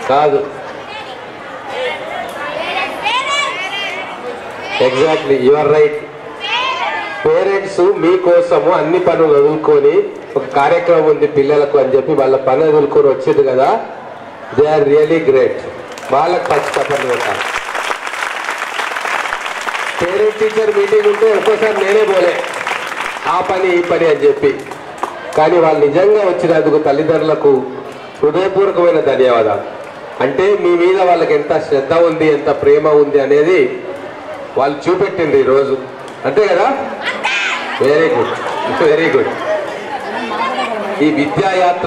కాదు, exactly you are right. Parents మీకోసము అన్ని పనులు వదులుకొని ఒక కార్యక్రమం ఉంది పిల్లలకు అని చెప్పి వాళ్ళ పని వదులుకొని వచ్చింది కదా, దే ఆర్ రియలీ గ్రేట్. వాళ్ళకి ఫస్ట్ చెప్పండి పెట్టాలి. పేరెంట్ టీచర్ మీటింగ్ ఉంటే ఒక్కోసారి నేనే పోలే ఆ పని ఈ పని అని చెప్పి, కానీ వాళ్ళు నిజంగా వచ్చినందుకు తల్లిదండ్రులకు హృదయపూర్వకమైన ధన్యవాదాలు. అంటే మీ మీద వాళ్ళకి ఎంత శ్రద్ధ ఉంది, ఎంత ప్రేమ ఉంది అనేది వాళ్ళు చూపెట్టింది ఈరోజు, అంతే కదా? Very good, very good. ఈ విద్యాయాత్ర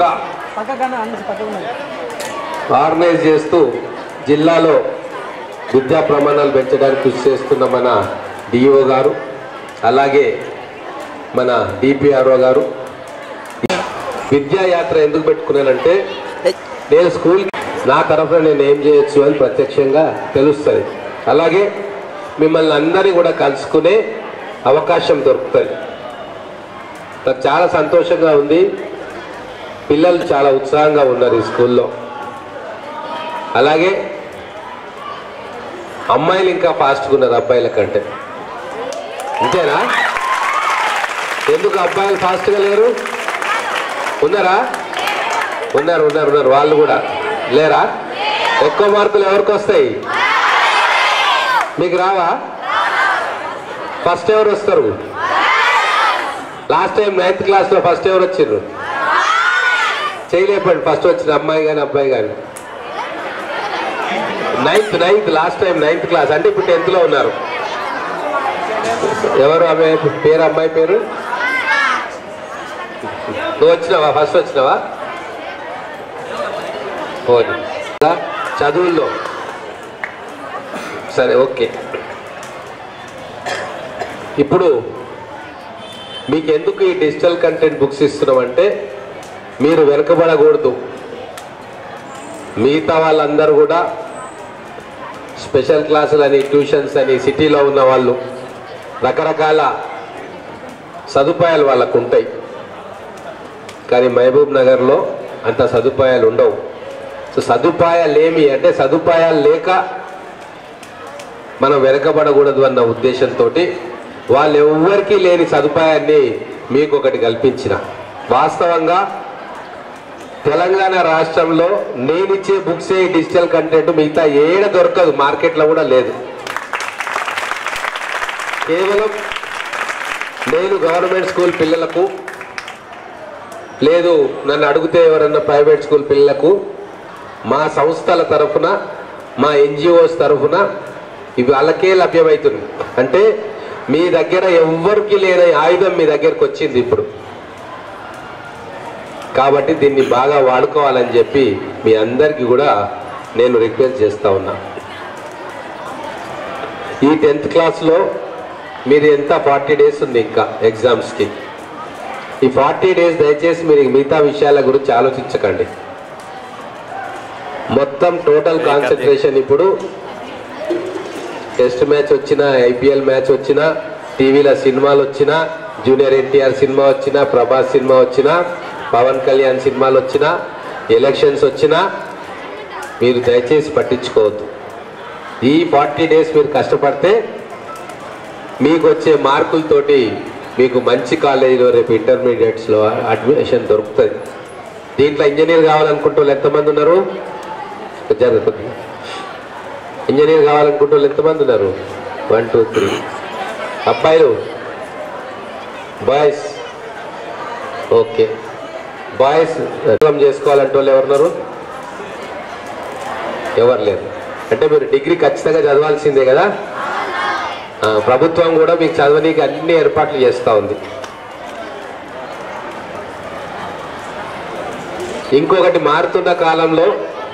ఆర్గనైజ్ చేస్తూ జిల్లాలో విద్యా ప్రమాణాలు పెంచడానికి కృషి చేస్తున్న మన డిఓ గారు, అలాగే మన డిపిఆర్ఓ గారు. విద్యాయాత్ర ఎందుకు పెట్టుకున్నానంటే నేను స్కూల్ నా తరఫున నేను ఏం చేయొచ్చు అని ప్రత్యక్షంగా తెలుస్తుంది. అలాగే మిమ్మల్ని అందరినీ కూడా కలుసుకునే అవకాశం దొరుకుతుంది. నాకు చాలా సంతోషంగా ఉంది. పిల్లలు చాలా ఉత్సాహంగా ఉన్నారు ఈ స్కూల్లో. అలాగే అమ్మాయిలు ఇంకా ఫాస్ట్గా ఉన్నారు అబ్బాయిల కంటే. అంతేనా? ఎందుకు అబ్బాయిలు ఫాస్ట్గా లేరు? ఉన్నారా? ఉన్నారు ఉన్నారు ఉన్నారు వాళ్ళు కూడా లేరా? ఎక్కువ మార్కులు ఎవరికి వస్తాయి? మీకు రావా? ఫస్ట్ ఎవరు వస్తారు? లాస్ట్ టైం 9th క్లాస్లో ఫస్ట్ ఎవరు వచ్చారు? చేయలేపండి ఫస్ట్ వచ్చిన అమ్మాయి కానీ అబ్బాయి కానీ. 9th last time 9th class అంటే ఇప్పుడు 10th లో ఉన్నారు. ఎవరు అమ్మాయి పేరు? అమ్మాయి పేరు? నువ్వు వచ్చినావా? ఫస్ట్ వచ్చినావా? చదువుల్లో సరే, ఓకే. ఇప్పుడు మీకు ఎందుకు ఈ డిజిటల్ కంటెంట్ బుక్స్ ఇస్తున్నామంటే మీరు వెనకబడకూడదు. మిగతా వాళ్ళందరూ కూడా స్పెషల్ క్లాసులు అని, ట్యూషన్స్ అని, సిటీలో ఉన్న వాళ్ళు రకరకాల సదుపాయాలు వాళ్ళకు ఉంటాయి. కానీ మహబూబ్ నగర్లో అంత సదుపాయాలు ఉండవు. సో సదుపాయాలు ఏమి అంటే సదుపాయాలు లేక మనం వెనకబడకూడదు అన్న ఉద్దేశంతో వాళ్ళు ఎవ్వరికీ లేని సదుపాయాన్ని మీకు ఒకటి కల్పించిన. వాస్తవంగా తెలంగాణ రాష్ట్రంలో నేనిచ్చే బుక్సే డిజిటల్ కంటెంట్, మిగతా ఏడ దొరకదు, మార్కెట్లో కూడా లేదు. కేవలం నేను గవర్నమెంట్ స్కూల్ పిల్లలకు, లేదు నన్ను అడిగితే ఎవరన్నా ప్రైవేట్ స్కూల్ పిల్లలకు మా సంస్థల తరఫున, మా ఎన్జిఓస్ తరఫున ఇవి వాళ్ళకే లభ్యమవుతుంది. అంటే మీ దగ్గర ఎవ్వరికి లేని ఆయుధం మీ దగ్గరకు వచ్చింది ఇప్పుడు. కాబట్టి దీన్ని బాగా వాడుకోవాలని చెప్పి మీ అందరికీ కూడా నేను రిక్వెస్ట్ చేస్తూ ఉన్నా. ఈ 10th క్లాస్లో మీరు ఎంత 40 డేస్ ఉంది ఇంకా ఎగ్జామ్స్కి. ఈ 40 డేస్ దయచేసి మీరు మిగతా విషయాల గురించి ఆలోచించకండి. మొత్తం టోటల్ కాన్సన్ట్రేషన్ ఇప్పుడు టెస్ట్ మ్యాచ్ వచ్చినా, ఐపీఎల్ మ్యాచ్ వచ్చినా, టీవీలో సినిమాలు వచ్చినా, జూనియర్ ఎన్టీఆర్ సినిమా వచ్చినా, ప్రభాస్ సినిమా వచ్చినా, పవన్ కళ్యాణ్ సినిమాలు వచ్చినా, ఎలక్షన్స్ వచ్చినా మీరు దయచేసి పట్టించుకోవద్దు. ఈ 40 డేస్ మీరు కష్టపడితే మీకు వచ్చే మార్కులతోటి మీకు మంచి కాలేజీలో రేపు ఇంటర్మీడియట్స్లో అడ్మిషన్ దొరుకుతుంది. దీంట్లో ఇంజనీర్ కావాలనుకుంటే వాళ్ళు ఎంతమంది ఉన్నారు? జరుగుతుంది. ఇంజనీర్ కావాలనుకుంటే వాళ్ళు ఎంతమంది ఉన్నారు? 1 2 3. అబ్బాయిలు, బాయ్స్, ఓకే. బాయ్స్ చేసుకోవాలంటే వాళ్ళు ఎవరున్నారు? ఎవరు లేరు. అంటే మీరు డిగ్రీ ఖచ్చితంగా చదవాల్సిందే కదా. ప్రభుత్వం కూడా మీకు చదవనీకి అన్ని ఏర్పాట్లు చేస్తూ ఉంది. ఇంకొకటి, మారుతున్న కాలంలో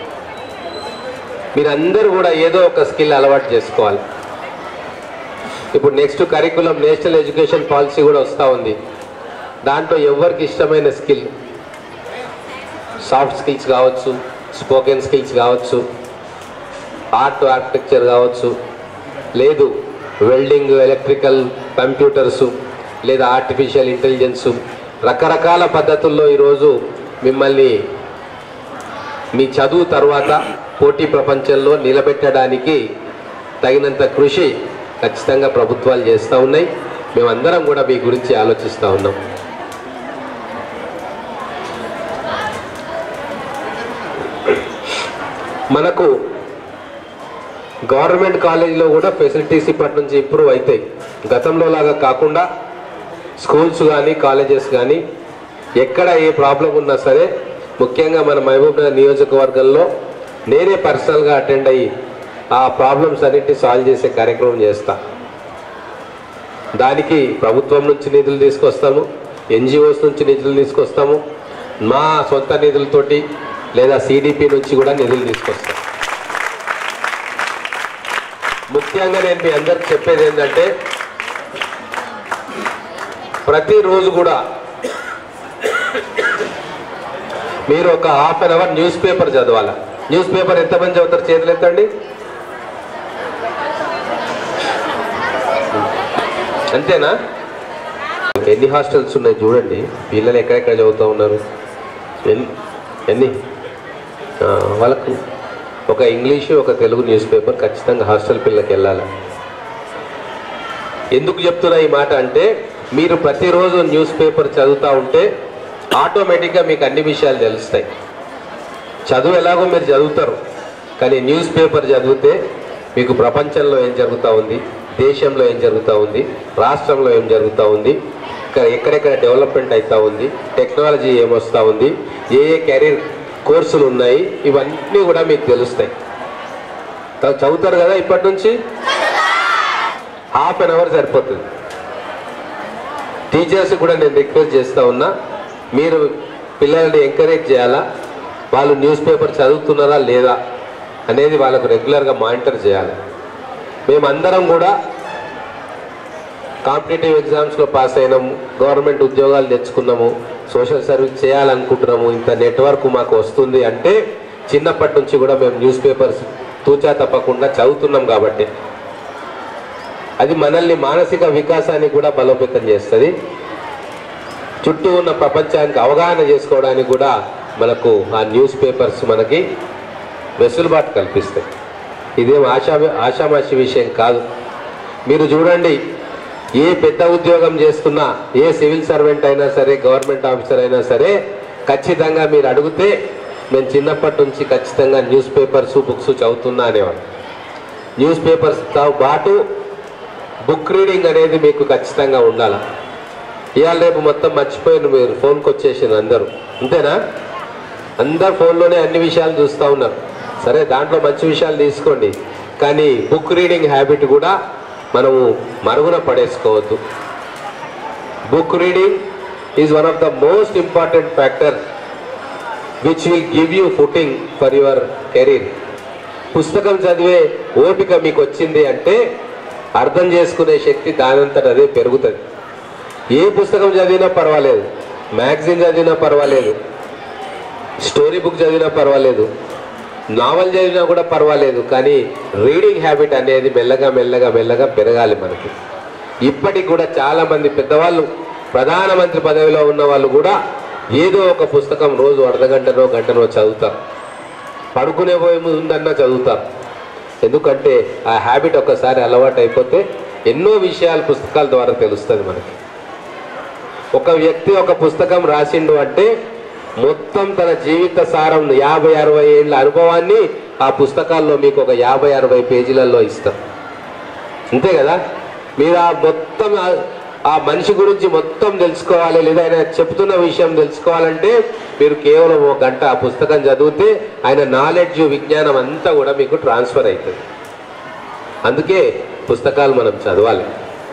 మీరందరూ కూడా ఏదో ఒక స్కిల్ అలవాటు చేసుకోవాలి. ఇప్పుడు next curriculum national education policy కూడా వస్తూ ఉంది. దాంట్లో ఎవరికి ఇష్టమైన స్కిల్, సాఫ్ట్ స్కిల్స్ కావచ్చు, స్పోకెన్ స్కిల్స్ కావచ్చు, ఆర్కిటెక్చర్ కావచ్చు, లేదు వెల్డింగ్, ఎలక్ట్రికల్, కంప్యూటర్సు, లేదా ఆర్టిఫిషియల్ ఇంటెలిజెన్సు, రకరకాల పద్ధతుల్లో ఈరోజు మిమ్మల్ని మీ చదువు తర్వాత పోటీ ప్రపంచంలో నిలబెట్టడానికి తగినంత కృషి ఖచ్చితంగా ప్రభుత్వాలు చేస్తూ ఉన్నాయి. మేమందరం కూడా మీ గురించి ఆలోచిస్తూ ఉన్నాం. మనకు గవర్నమెంట్ కాలేజీలో కూడా ఫెసిలిటీస్ ఇప్పటి నుంచి ఇంప్రూవ్ అవుతాయి. గతంలో లాగా కాకుండా స్కూల్స్ కానీ కాలేజెస్ కానీ ఎక్కడ ఏ ప్రాబ్లం ఉన్నా సరే, ముఖ్యంగా మన మహబూబ్నగర్ నియోజకవర్గంలో నేనే పర్సనల్గా అటెండ్ అయ్యి ఆ ప్రాబ్లమ్స్ అన్నింటినీ సాల్వ్ చేసే కార్యక్రమం చేస్తా. దానికి ప్రభుత్వం నుంచి నిధులు తీసుకొస్తాము, ఎన్జిఓస్ నుంచి నిధులు తీసుకొస్తాము, మా సొంత నిధులతోటి లేదా సిడిపి నుంచి కూడా నిధులు తీసుకొస్తాం. ముఖ్యంగా నేను మీ అందరికి చెప్పేది ఏంటంటే, ప్రతిరోజు కూడా మీరు ఒక ½ an hour న్యూస్ పేపర్ చదవాలి. న్యూస్ పేపర్ ఎంతమంది చదువుతారు? చేతులు ఎత్తండి. అంతేనా? ఎన్ని హాస్టల్స్ ఉన్నాయి చూడండి. పిల్లలు ఎక్కడెక్కడ చదువుతూ ఉన్నారు, ఎన్ని వాళ్ళకు ఒక ఇంగ్లీషు ఒక తెలుగు న్యూస్ పేపర్ ఖచ్చితంగా హాస్టల్ పిల్లలకి వెళ్ళాలి. ఎందుకు చెప్తున్నా ఈ మాట అంటే, మీరు ప్రతిరోజు న్యూస్ పేపర్ చదువుతూ ఉంటే ఆటోమేటిక్గా మీకు అన్ని విషయాలు తెలుస్తాయి. చదువు ఎలాగో మీరు చదువుతారు, కానీ న్యూస్ పేపర్ చదివితే మీకు ప్రపంచంలో ఏం జరుగుతూ ఉంది, దేశంలో ఏం జరుగుతూ ఉంది, రాష్ట్రంలో ఏం జరుగుతూ ఉంది, ఎక్కడెక్కడ డెవలప్మెంట్ అవుతూ ఉంది, టెక్నాలజీ ఏమొస్తూ ఉంది, ఏ ఏ కెరీర్ కోర్సులు ఉన్నాయి, ఇవన్నీ కూడా మీకు తెలుస్తాయి. చదువుతారు కదా. ఇప్పటి నుంచి ½ an hour సరిపోతుంది. టీచర్స్ కూడా నేను రిక్వెస్ట్ చేస్తూ ఉన్నా, మీరు పిల్లల్ని ఎంకరేజ్ చేయాలా, వాళ్ళు న్యూస్ పేపర్ చదువుతున్నారా లేదా అనేది వాళ్ళకు రెగ్యులర్గా మానిటర్ చేయాలి. మేమందరం కూడా కాంపిటేటివ్ ఎగ్జామ్స్లో పాస్ అయినాము, గవర్నమెంట్ ఉద్యోగాలు తెచ్చుకున్నాము, సోషల్ సర్వీస్ చేయాలనుకుంటున్నాము, ఇంత నెట్వర్క్ మాకు వస్తుంది అంటే చిన్నప్పటి నుంచి కూడా మేము న్యూస్ పేపర్స్ తూచా తప్పకుండా చదువుతున్నాం కాబట్టి అది మనల్ని మానసిక వికాసానికి కూడా బలోపేతం చేస్తుంది. చుట్టూ ఉన్న ప్రపంచానికి అవగాహన చేసుకోవడానికి కూడా మనకు ఆ న్యూస్ పేపర్స్ మనకి వెసులుబాటు కల్పిస్తాయి. ఇదేం ఆషామాషి విషయం కాదు. మీరు చూడండి, ఏ పెద్ద ఉద్యోగం చేస్తున్నా, ఏ సివిల్ సర్వెంట్ అయినా సరే, గవర్నమెంట్ ఆఫీసర్ అయినా సరే, ఖచ్చితంగా మీరు అడిగితే నేను చిన్నప్పటి నుంచి ఖచ్చితంగా న్యూస్ పేపర్స్ బుక్స్ చదువుతున్నా అనేవాడు. న్యూస్ పేపర్స్తో పాటు బుక్ రీడింగ్ అనేది మీకు ఖచ్చితంగా ఉండాలి. ఇవాళ రేపు మొత్తం మర్చిపోయిన మీరు ఫోన్కి వచ్చేసింది అందరూ, అంతేనా? అందరు ఫోన్లోనే అన్ని విషయాలు చూస్తూ ఉన్నారు. సరే, దాంట్లో మంచి విషయాలు తీసుకోండి, కానీ బుక్ రీడింగ్ హ్యాబిట్ కూడా మనము మరుగున పడేసుకోవద్దు. Book reading is one of the most important factor which will give you footing for your career. పుస్తకం చదివే ఓపిక మీకు వచ్చింది అంటే అర్థం చేసుకునే శక్తి దానంతట అదే పెరుగుతుంది. ఏ పుస్తకం చదివినా పర్వాలేదు, మ్యాగజైన్ చదివినా పర్వాలేదు, స్టోరీ బుక్ చదివినా పర్వాలేదు, నావల్ చదివినా కూడా పర్వాలేదు, కానీ రీడింగ్ హ్యాబిట్ అనేది మెల్లగా మెల్లగా మెల్లగా పెరగాలి మనకి. ఇప్పటికి కూడా చాలామంది పెద్దవాళ్ళు, ప్రధానమంత్రి పదవిలో ఉన్న వాళ్ళు కూడా ఏదో ఒక పుస్తకం రోజు అర్ధగంటనో గంటనో చదువుతారు. పడుకునే పోయే ముందన్నా చదువుతారు. ఎందుకంటే ఆ హ్యాబిట్ ఒకసారి అలవాటు అయిపోతే ఎన్నో విషయాలు పుస్తకాల ద్వారా తెలుస్తుంది మనకి. ఒక వ్యక్తి ఒక పుస్తకం రాసిండు అంటే మొత్తం తన జీవిత సారం 50-60 ఏళ్ళ అనుభవాన్ని ఆ పుస్తకాల్లో మీకు ఒక 50-60 పేజీలలో ఇస్తారు. అంతే కదా? మీరు ఆ మొత్తం ఆ మనిషి గురించి మొత్తం తెలుసుకోవాలి, లేదా ఆయన చెప్తున్న విషయం తెలుసుకోవాలంటే మీరు కేవలం 1 గంట ఆ పుస్తకం చదివితే ఆయన నాలెడ్జ్, విజ్ఞానం అంతా కూడా మీకు ట్రాన్స్ఫర్ అవుతుంది. అందుకే పుస్తకాలు మనం చదవాలి.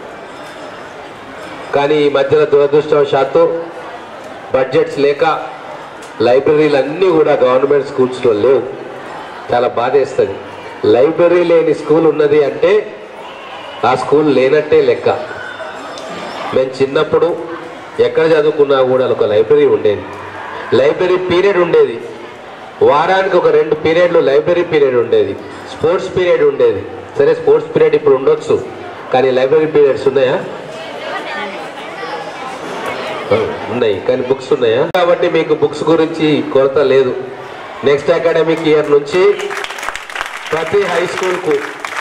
కానీ ఈ మధ్యన దురదృష్టవశాత్తు బడ్జెట్స్ లేక లైబ్రరీలు అన్నీ కూడా గవర్నమెంట్ స్కూల్స్లో లేవు. చాలా బాధేస్తుంది. లైబ్రరీ లేని స్కూల్ ఉన్నది అంటే ఆ స్కూల్ లేనట్టే లెక్క. మేము చిన్నప్పుడు ఎక్కడ చదువుకున్నా కూడా ఒక లైబ్రరీ ఉండేది. లైబ్రరీ పీరియడ్ ఉండేది. వారానికి ఒక 2 పీరియడ్లు లైబ్రరీ పీరియడ్ ఉండేది. స్పోర్ట్స్ పీరియడ్ ఉండేది. సరే, స్పోర్ట్స్ పీరియడ్ ఇప్పుడు ఉండొచ్చు, కానీ లైబ్రరీ పీరియడ్స్ ఉన్నాయా? ఉన్నాయి, కానీ బుక్స్ ఉన్నాయా? కాబట్టి మీకు బుక్స్ గురించి కొరత లేదు. నెక్స్ట్ అకాడమిక్ ఇయర్ నుంచి ప్రతి హై స్కూల్కు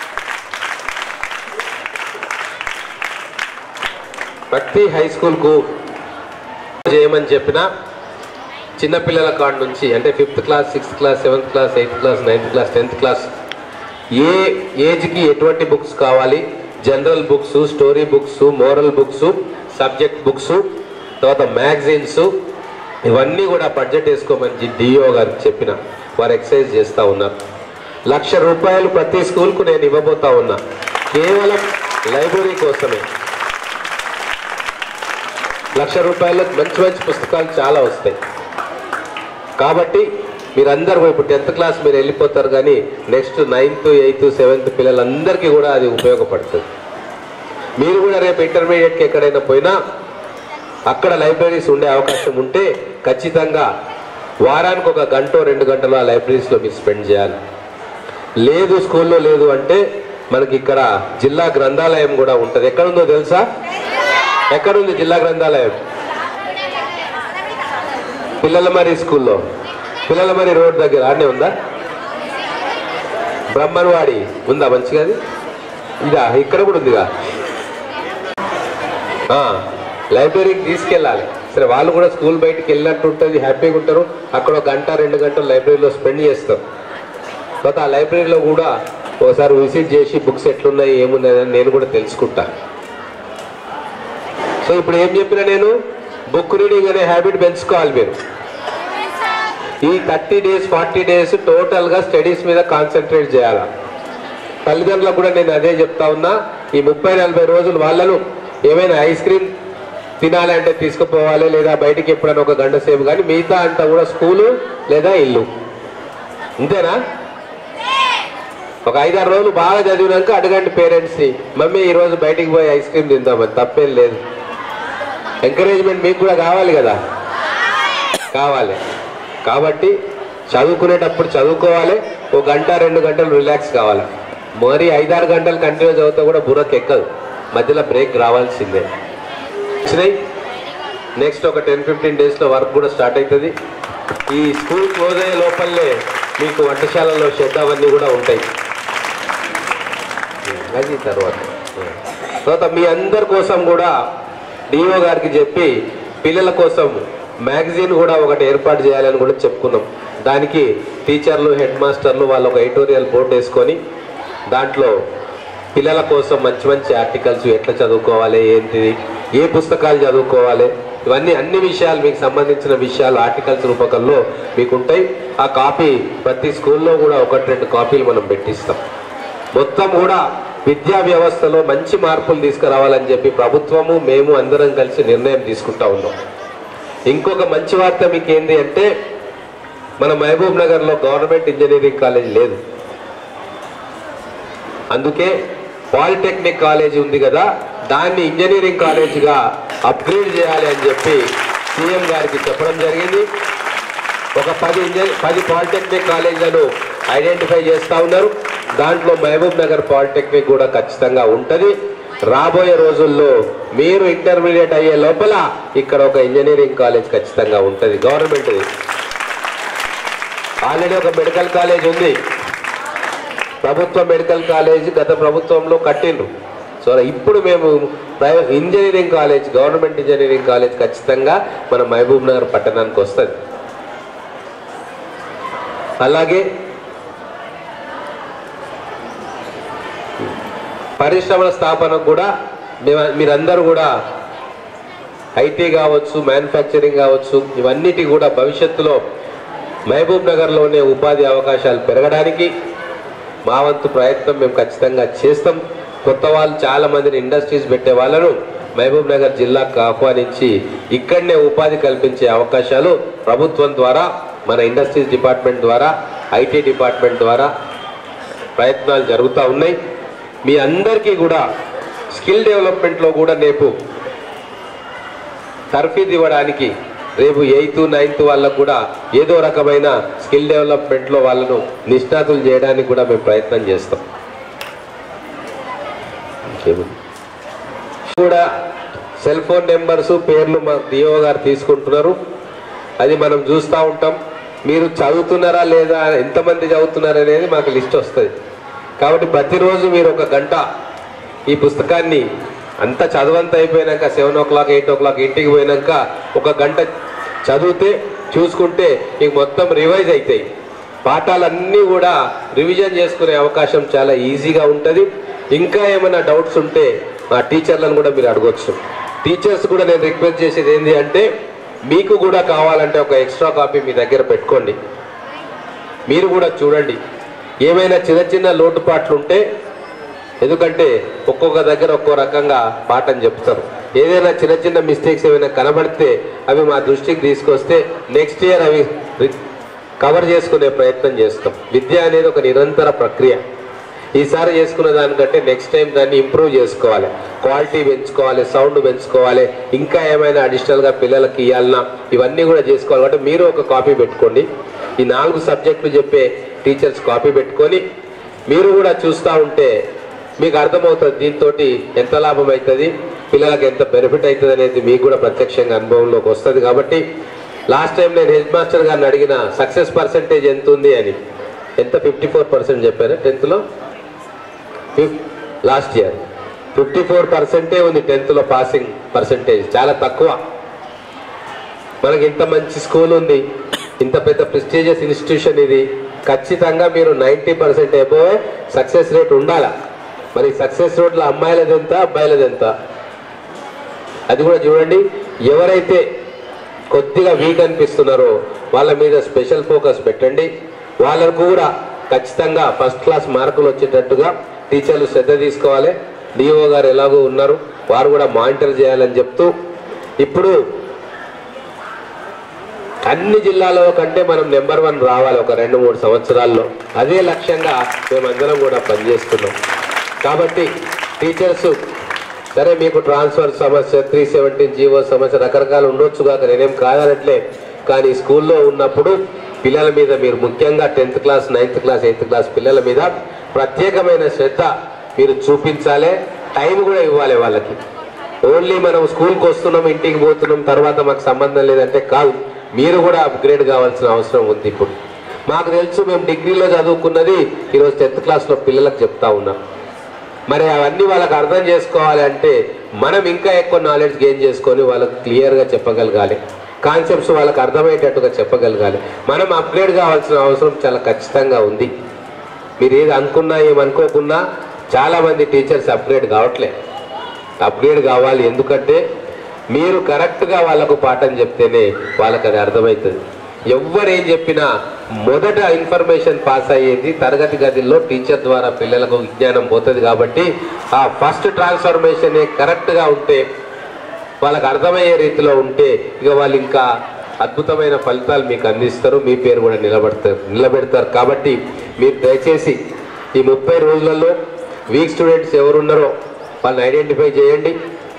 చేయమని చెప్పిన చిన్నపిల్లల కాడ నుంచి అంటే 5th class 6th class 7th class 8th class 9th class 10th class ఏ ఏజ్కి ఎటువంటి బుక్స్ కావాలి, general books, story books, moral books, subject books, తర్వాత మ్యాగజైన్స్, ఇవన్నీ కూడా బడ్జెట్ వేసుకోమని డిఓ గారికి చెప్పిన. వారు ఎక్సర్సైజ్ చేస్తూ ఉన్నారు. ₹1,00,000 ప్రతి స్కూల్కు నేను ఇవ్వబోతా ఉన్నా, కేవలం లైబ్రరీ కోసమే. ₹1,00,000 మంచి మంచి పుస్తకాలు చాలా వస్తాయి. కాబట్టి మీరందరూ ఇప్పుడు 10th క్లాస్ మీరు వెళ్ళిపోతారు, కానీ నెక్స్ట్ 9th 8th 7th పిల్లలందరికీ కూడా అది ఉపయోగపడుతుంది. మీరు కూడా రేపు ఇంటర్మీడియట్కి ఎక్కడైనా పోయినా అక్కడ లైబ్రరీస్ ఉండే అవకాశం ఉంటే ఖచ్చితంగా వారానికి 1 గంట 2 గంటలు ఆ లైబ్రరీస్లో మీరు స్పెండ్ చేయాలి. లేదు స్కూల్లో లేదు అంటే మనకి ఇక్కడ జిల్లా గ్రంథాలయం కూడా ఉంటుంది. ఎక్కడుందో తెలుసా? ఎక్కడుంది జిల్లా గ్రంథాలయం? పిల్లలమరి స్కూల్లో, పిల్లలమరి రోడ్ దగ్గర ఆడనే ఉందా? బ్రహ్మన్వాడి ఉందా మంచిగా? అది ఇదా? ఇక్కడ కూడా ఉందిగా. లైబ్రరీకి తీసుకెళ్ళాలి. సరే, వాళ్ళు కూడా స్కూల్ బయటికి వెళ్ళినట్టు ఉంటుంది, హ్యాపీగా ఉంటారు. అక్కడ 1 గంట 2 గంటలు లైబ్రరీలో స్పెండ్ చేస్తారు. తర్వాత ఆ లైబ్రరీలో కూడా ఒకసారి విజిట్ చేసి బుక్స్ ఎట్లున్నాయి ఏమున్నాయని నేను కూడా తెలుసుకుంటా. సో ఇప్పుడు ఏం చెప్పినా నేను, బుక్ రీడింగ్ అనే హ్యాబిట్ పెంచుకోవాలి. మీరు ఈ 30 days 40 days టోటల్గా స్టడీస్ మీద కాన్సన్ట్రేట్ చేయాలి. తల్లిదండ్రులకు కూడా నేను అదే చెప్తా ఉన్నా. ఈ 30-40 రోజులు వాళ్ళను ఏమైనా ఐస్ క్రీమ్ తినాలి అంటే తీసుకుపోవాలి, లేదా బయటికి ఎప్పుడైనా 1 గంట సేపు, కానీ మిగతా అంతా కూడా స్కూలు లేదా ఇల్లు. అంతేనా? ఒక 5-6 రోజులు బాగా చదివినాక అడగండి పేరెంట్స్ని, మమ్మీ ఈరోజు బయటికి పోయి ఐస్ క్రీమ్ తిందామని. తప్పేం లేదు. ఎంకరేజ్మెంట్ మీకు కూడా కావాలి కదా, కావాలి. కాబట్టి చదువుకునేటప్పుడు చదువుకోవాలి, 1 గంట 2 గంటలు రిలాక్స్ కావాలి. మరి 5-6 గంటలు కంటిన్యూ చదివితే కూడా బుర్రకు ఎక్కదు, మధ్యలో బ్రేక్ రావాల్సిందే. నెక్స్ట్ ఒక 10-15 డేస్లో వర్క్ కూడా స్టార్ట్ అవుతుంది. ఈ స్కూల్ క్లోజ్ అయ్యే లోపలనే మీకు వంటశాలలో షెడ్ అవన్నీ కూడా ఉంటాయి. అది తర్వాత మీ అందరి కోసం కూడా డిఓ గారికి చెప్పి పిల్లల కోసం మ్యాగజైన్ కూడా ఒకటి ఏర్పాటు చేయాలని కూడా చెప్పుకున్నాం. దానికి టీచర్లు, హెడ్ మాస్టర్లు వాళ్ళు ఒక ఎడిటోరియల్ బోర్డు వేసుకొని దాంట్లో పిల్లల కోసం మంచి మంచి ఆర్టికల్స్, ఎట్లా చదువుకోవాలి, ఏంటిది, ఏ పుస్తకాలు చదువుకోవాలి, ఇవన్నీ అన్ని విషయాలు మీకు సంబంధించిన విషయాలు ఆర్టికల్స్ రూపకంలో మీకు ఉంటాయి. ఆ కాపీ ప్రతి స్కూల్లో కూడా 1-2 కాపీలు మనం పెట్టిస్తాం. మొత్తం కూడా విద్యా వ్యవస్థలో మంచి మార్పులు తీసుకురావాలని చెప్పి ప్రభుత్వము మేము అందరం కలిసి నిర్ణయం తీసుకుంటా ఉన్నాం. ఇంకొక మంచి వార్త మీకు ఏంటి అంటే, మన మహబూబ్ నగర్లో గవర్నమెంట్ ఇంజనీరింగ్ కాలేజ్ లేదు. అందుకే పాలిటెక్నిక్ కాలేజీ ఉంది కదా, దాన్ని ఇంజనీరింగ్ కాలేజీగా అప్గ్రేడ్ చేయాలి అని చెప్పి సీఎం గారికి చెప్పడం జరిగింది. ఒక 10 పాలిటెక్నిక్ కాలేజీలను ఐడెంటిఫై చేస్తూ ఉన్నారు. దాంట్లో మహబూబ్ నగర్ పాలిటెక్నిక్ కూడా ఖచ్చితంగా ఉంటుంది. రాబోయే రోజుల్లో మీరు ఇంటర్మీడియట్ అయ్యే లోపల ఇక్కడ ఒక ఇంజనీరింగ్ కాలేజ్ ఖచ్చితంగా ఉంటుంది గవర్నమెంట్ది. ఆల్రెడీ ఒక మెడికల్ కాలేజ్ ఉంది, ప్రభుత్వ మెడికల్ కాలేజ్ గత ప్రభుత్వంలో కట్టిండ్రు. సో ఇప్పుడు మేము private engineering college, government engineering college ఖచ్చితంగా మన మహబూబ్ నగర్ పట్టణానికి వస్తుంది. అలాగే పరిశ్రమల స్థాపనకు కూడా మీరందరూ కూడా ఐటీ కావచ్చు, మ్యానుఫ్యాక్చరింగ్ కావచ్చు, ఇవన్నిటి కూడా భవిష్యత్తులో మహబూబ్ నగర్లోనే ఉపాధి అవకాశాలు పెరగడానికి మా వంతు ప్రయత్నం మేము ఖచ్చితంగా చేస్తాం. కొత్త వాళ్ళు చాలామందిని ఇండస్ట్రీస్ పెట్టే వాళ్ళను మహబూబ్ నగర్ జిల్లాకు ఆహ్వానించి ఇక్కడనే ఉపాధి కల్పించే అవకాశాలు ప్రభుత్వం ద్వారా, మన ఇండస్ట్రీస్ డిపార్ట్మెంట్ ద్వారా, ఐటీ డిపార్ట్మెంట్ ద్వారా ప్రయత్నాలు జరుగుతూ ఉన్నాయి. మీ అందరికీ కూడా స్కిల్ డెవలప్మెంట్లో కూడా రేపు తర్ఫీదు ఇవ్వడానికి, రేపు 8th 9th వాళ్ళకు కూడా ఏదో రకమైన స్కిల్ డెవలప్మెంట్లో వాళ్ళను నిష్ణాతులు చేయడానికి కూడా మేము ప్రయత్నం చేస్తాం. కూడా సెల్ ఫోన్ నెంబర్స్, పేర్లు మా డిఓ గారు తీసుకుంటున్నారు. అది మనం చూస్తూ ఉంటాం. మీరు చదువుతున్నారా లేదా, ఎంతమంది చదువుతున్నారా అనేది మాకు లిస్ట్ వస్తుంది. కాబట్టి ప్రతిరోజు మీరు ఒక గంట ఈ పుస్తకాన్ని అంతా చదువంతా అయిపోయినాక 7 o'clock 8 o'clock ఇంటికి పోయినాక ఒక గంట చదివితే చూసుకుంటే మీకు మొత్తం రివైజ్ అవుతాయి. పాఠాలన్నీ కూడా రివిజన్ చేసుకునే అవకాశం చాలా ఈజీగా ఉంటుంది. ఇంకా ఏమైనా డౌట్స్ ఉంటే మా టీచర్లను కూడా మీరు అడగొచ్చు. టీచర్స్ కూడా నేను రిక్వెస్ట్ చేసేది ఏంటి అంటే, మీకు కూడా కావాలంటే ఒక ఎక్స్ట్రా కాపీ మీ దగ్గర పెట్టుకోండి. మీరు కూడా చూడండి, ఏమైనా చిన్న చిన్న లోటుపాట్లు ఉంటే, ఎందుకంటే ఒక్కొక్క దగ్గర ఒక్కో రకంగా పాఠం చెప్తారు. ఏదైనా చిన్న చిన్న మిస్టేక్స్ ఏమైనా కనబడితే అవి మా దృష్టికి తీసుకొస్తే నెక్స్ట్ ఇయర్ అవి కవర్ చేసుకునే ప్రయత్నం చేస్తాం. విద్య అనేది ఒక నిరంతర ప్రక్రియ. ఈసారి చేసుకున్న దానికంటే నెక్స్ట్ టైం దాన్ని ఇంప్రూవ్ చేసుకోవాలి, క్వాలిటీ పెంచుకోవాలి, సౌండ్ పెంచుకోవాలి, ఇంకా ఏమైనా అడిషనల్గా పిల్లలకి ఇవ్వాలన్నా ఇవన్నీ కూడా చేసుకోవాలి. కాబట్టి మీరు ఒక కాపీ పెట్టుకోండి. ఈ 4 సబ్జెక్టులు చెప్పే టీచర్స్ కాపీ పెట్టుకొని మీరు కూడా చూస్తూ ఉంటే మీకు అర్థమవుతుంది దీంతో ఎంత లాభం అవుతుంది, పిల్లలకు ఎంత బెనిఫిట్ అవుతుంది అనేది మీకు కూడా ప్రత్యక్షంగా అనుభవంలోకి వస్తుంది. కాబట్టి లాస్ట్ టైం నేను హెడ్ మాస్టర్ గారిని అడిగిన సక్సెస్ పర్సెంటేజ్ ఎంత ఉంది అని, ఎంత 54% చెప్పారు 10th లో. లాస్ట్ ఇయర్ 54% ఉంది 10th లో పాసింగ్ పర్సెంటేజ్, చాలా తక్కువ. మనకి ఇంత మంచి స్కూల్ ఉంది, ఇంత పెద్ద ప్రెస్టీజియస్ ఇన్స్టిట్యూషన్ ఇది, ఖచ్చితంగా మీరు 90% అబోవ్ సక్సెస్ రేట్ ఉండాలి. మరి సక్సెస్ రేట్లో అమ్మాయిలది ఎంత, అబ్బాయిలది ఎంత, అది కూడా చూడండి. ఎవరైతే కొద్దిగా వీక్ అనిపిస్తున్నారో వాళ్ళ మీద స్పెషల్ ఫోకస్ పెట్టండి. వాళ్ళకు కూడా ఖచ్చితంగా ఫస్ట్ క్లాస్ మార్కులు వచ్చేటట్టుగా టీచర్లు శ్రద్ధ తీసుకోవాలి. డిఓ గారు ఎలాగో ఉన్నారు, వారు కూడా మానిటర్ చేయాలని చెప్తూ, ఇప్పుడు అన్ని జిల్లాలో కంటే మనం నెంబర్ 1 రావాలి ఒక 2-3 సంవత్సరాల్లో. అదే లక్ష్యంగా మేమందరం కూడా పనిచేస్తున్నాం. కాబట్టి టీచర్స్ సరే, మీకు ట్రాన్స్ఫర్ సమస్య, 317 జీవో సమస్య రకరకాలు ఉండొచ్చు కాక నేనేం కాదనట్లే. కానీ స్కూల్లో ఉన్నప్పుడు పిల్లల మీద మీరు ముఖ్యంగా 10th class 9th class 8th class పిల్లల మీద ప్రత్యేకమైన శ్రద్ధ మీరు చూపించాలి. టైం కూడా ఇవ్వాలి వాళ్ళకి. ఓన్లీ మనం స్కూల్కి వస్తున్నాం, ఇంటికి పోతున్నాం, తర్వాత మాకు సంబంధం లేదంటే కాదు. మీరు కూడా అప్గ్రేడ్ కావాల్సిన అవసరం ఉంది. ఇప్పుడు మాకు తెలుసు, మేము డిగ్రీలో చదువుకున్నది ఈరోజు 10th క్లాస్లో పిల్లలకు చెప్తా ఉన్నాం. మరి అవన్నీ వాళ్ళకి అర్థం చేసుకోవాలి అంటే మనం ఇంకా ఎక్కువ నాలెడ్జ్ గెయిన్ చేసుకొని వాళ్ళకి క్లియర్గా చెప్పగలగాలి, కాన్సెప్ట్స్ వాళ్ళకి అర్థమయ్యేటట్టుగా చెప్పగలగాలి. మనం అప్గ్రేడ్ కావాల్సిన అవసరం చాలా ఖచ్చితంగా ఉంది. మీరు ఏది అనుకున్నా ఏమనుకోకున్నా చాలామంది టీచర్స్ అప్గ్రేడ్ కావట్లే. అప్గ్రేడ్ కావాలి, ఎందుకంటే మీరు కరెక్ట్గా వాళ్ళకు పాఠం చెప్తేనే వాళ్ళకి అది అర్థమవుతుంది. ఎవరేం చెప్పినా మొదట ఇన్ఫర్మేషన్ పాస్ అయ్యేది తరగతి గదిలో టీచర్ ద్వారా పిల్లలకు విజ్ఞానం పోతుంది. కాబట్టి ఆ ఫస్ట్ ట్రాన్స్ఫర్మేషన్ కరెక్ట్గా ఉంటే, వాళ్ళకు అర్థమయ్యే రీతిలో ఉంటే ఇక వాళ్ళు ఇంకా అద్భుతమైన ఫలితాలు మీకు అందిస్తారు, మీ పేరు కూడా నిలబెడతారు. కాబట్టి మీరు దయచేసి ఈ 30 రోజులలో వీక్ స్టూడెంట్స్ ఎవరున్నారో వాళ్ళని ఐడెంటిఫై చేయండి.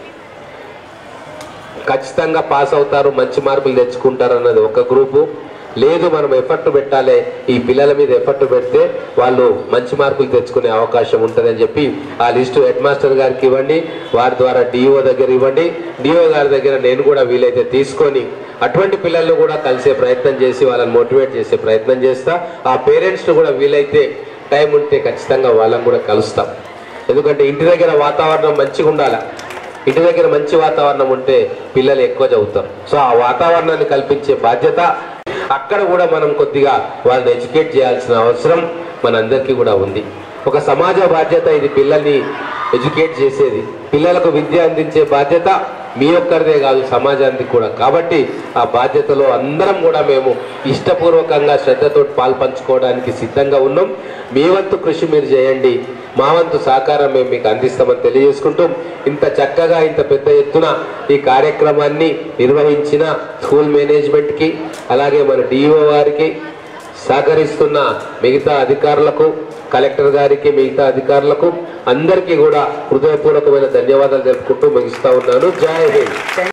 ఖచ్చితంగా పాస్ అవుతారు, మంచి మార్కులు తెచ్చుకుంటారు అన్నది ఒక గ్రూపు. లేదు, మనం ఎఫర్ట్ పెట్టాలి, ఈ పిల్లల మీద ఎఫర్ట్ పెడితే వాళ్ళు మంచి మార్కులు తెచ్చుకునే అవకాశం ఉంటుందని చెప్పి ఆ లిస్టు హెడ్ మాస్టర్ గారికి ఇవ్వండి, వారి ద్వారా డిఓ దగ్గర ఇవ్వండి. డిఓ గారి దగ్గర నేను కూడా వీలైతే తీసుకొని అటువంటి పిల్లలను కూడా కలిసే ప్రయత్నం చేసి వాళ్ళని మోటివేట్ చేసే ప్రయత్నం చేస్తా. ఆ పేరెంట్స్ను కూడా వీలైతే టైం ఉంటే ఖచ్చితంగా వాళ్ళని కూడా కలుస్తాం. ఎందుకంటే ఇంటి దగ్గర వాతావరణం మంచిగా ఉండాలి. ఇంటి దగ్గర మంచి వాతావరణం ఉంటే పిల్లలు ఎక్కువ చదువుతారు. సో ఆ వాతావరణాన్ని కల్పించే బాధ్యత అక్కడ కూడా మనం కొద్దిగా వాళ్ళని ఎడ్యుకేట్ చేయాల్సిన అవసరం మనందరికీ కూడా ఉంది. ఒక సమాజ బాధ్యత ఇది, పిల్లల్ని ఎడ్యుకేట్ చేసేది, పిల్లలకు విద్య అందించే బాధ్యత మీ ఒక్కరిదే కాదు, సమాజానికి కూడా. కాబట్టి ఆ బాధ్యతలో అందరం కూడా మేము ఇష్టపూర్వకంగా శ్రద్ధతో పాల్పంచుకోవడానికి సిద్ధంగా ఉన్నాం. మీ వంతు కృషి మీరు చేయండి, మా వంతు సహకారం మేము మీకు అందిస్తామని తెలియజేసుకుంటూ, ఇంత చక్కగా ఇంత పెద్ద ఎత్తున ఈ కార్యక్రమాన్ని నిర్వహించిన స్కూల్ మేనేజ్మెంట్కి, అలాగే మన డిఓ గారికి, సహకరిస్తున్న మిగతా అధికారులకు, కలెక్టర్ గారికి, మిగతా అధికారులకు అందరికీ కూడా హృదయపూర్వకమైన ధన్యవాదాలు తెలుపుకుంటూ ముగిస్తా ఉన్నాను. జై హింద్.